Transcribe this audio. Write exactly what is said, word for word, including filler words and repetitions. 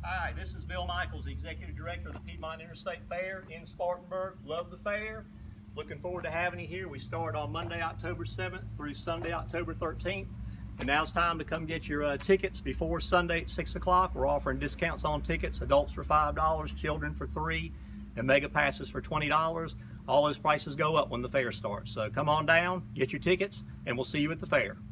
Hi, this is Bill Michaels, the Executive Director of the Piedmont Interstate Fair in Spartanburg. Love the fair. Looking forward to having you here. We start on Monday, October seventh through Sunday, October thirteenth. And now it's time to come get your uh, tickets before Sunday at six o'clock. We're offering discounts on tickets, adults for five dollars, children for three dollars, and mega passes for twenty dollars. All those prices go up when the fair starts. So come on down, get your tickets, and we'll see you at the fair.